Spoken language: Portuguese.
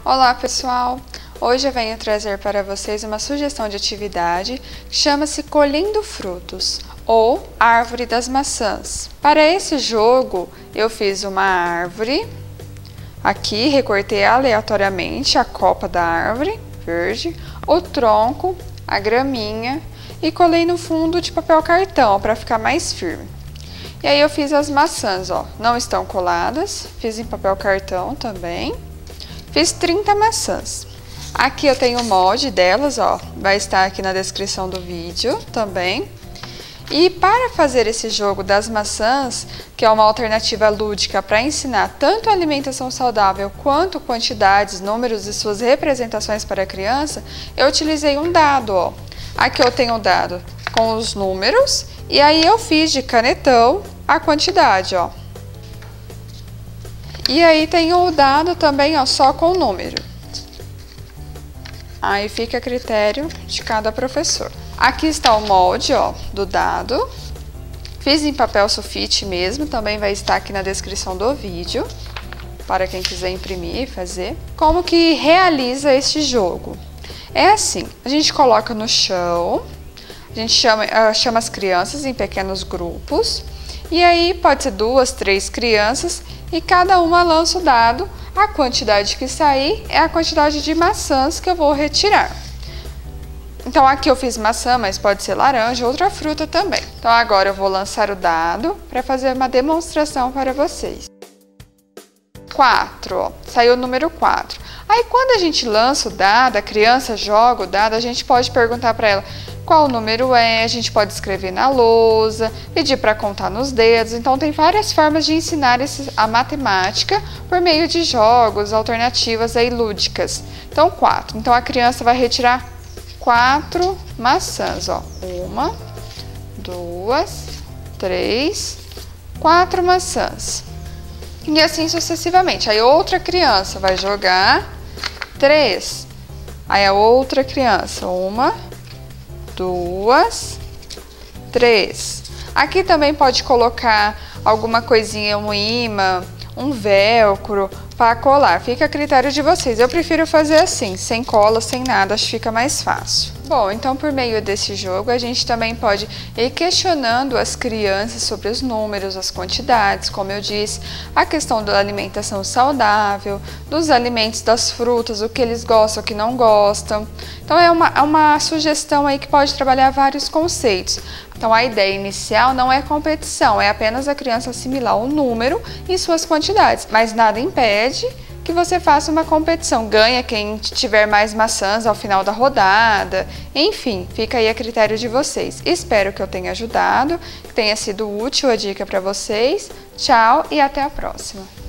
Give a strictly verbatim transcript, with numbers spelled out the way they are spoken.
Olá pessoal, hoje eu venho trazer para vocês uma sugestão de atividade que chama-se Colhendo Frutos ou Árvore das Maçãs. Para esse jogo eu fiz uma árvore, aqui recortei aleatoriamente a copa da árvore verde, o tronco, a graminha e colei no fundo de papel cartão para ficar mais firme. E aí eu fiz as maçãs, ó, não estão coladas, fiz em papel cartão também. Fiz trinta maçãs. Aqui eu tenho o molde delas, ó, vai estar aqui na descrição do vídeo também. E para fazer esse jogo das maçãs, que é uma alternativa lúdica para ensinar tanto a alimentação saudável quanto quantidades, números e suas representações para a criança, eu utilizei um dado, ó. Aqui eu tenho o dado com os números e aí eu fiz de canetão a quantidade, ó. E aí tem o dado também, ó, só com o número. Aí fica a critério de cada professor. Aqui está o molde, ó, do dado. Fiz em papel sulfite mesmo, também vai estar aqui na descrição do vídeo, para quem quiser imprimir e fazer. Como que realiza este jogo? É assim, a gente coloca no chão, a gente chama, uh, chama as crianças em pequenos grupos, e aí pode ser duas, três crianças, e cada uma lança o dado, a quantidade que sair é a quantidade de maçãs que eu vou retirar. Então aqui eu fiz maçã, mas pode ser laranja, outra fruta também. Então agora eu vou lançar o dado para fazer uma demonstração para vocês. quatro, ó, saiu o número quatro. Aí quando a gente lança o dado, a criança joga o dado, a gente pode perguntar para ela qual o número é, a gente pode escrever na lousa, pedir para contar nos dedos. Então tem várias formas de ensinar esse, a matemática por meio de jogos, alternativas aí lúdicas. Então quatro. Então a criança vai retirar quatro maçãs, ó. Uma, duas, três, quatro maçãs. E assim sucessivamente. Aí outra criança vai jogar três. Aí a outra criança, uma, duas, três. Aqui também pode colocar alguma coisinha, um imã, um velcro para colar. Fica a critério de vocês. Eu prefiro fazer assim, sem cola, sem nada, acho que fica mais fácil. Bom, então por meio desse jogo a gente também pode ir questionando as crianças sobre os números, as quantidades, como eu disse, a questão da alimentação saudável, dos alimentos, das frutas, o que eles gostam, o que não gostam. Então é uma, é uma sugestão aí que pode trabalhar vários conceitos. Então a ideia inicial não é competição, é apenas a criança assimilar o número e suas quantidades, mas nada impede que você faça uma competição, ganha quem tiver mais maçãs ao final da rodada, enfim, fica aí a critério de vocês. Espero que eu tenha ajudado, que tenha sido útil a dica para vocês. Tchau e até a próxima!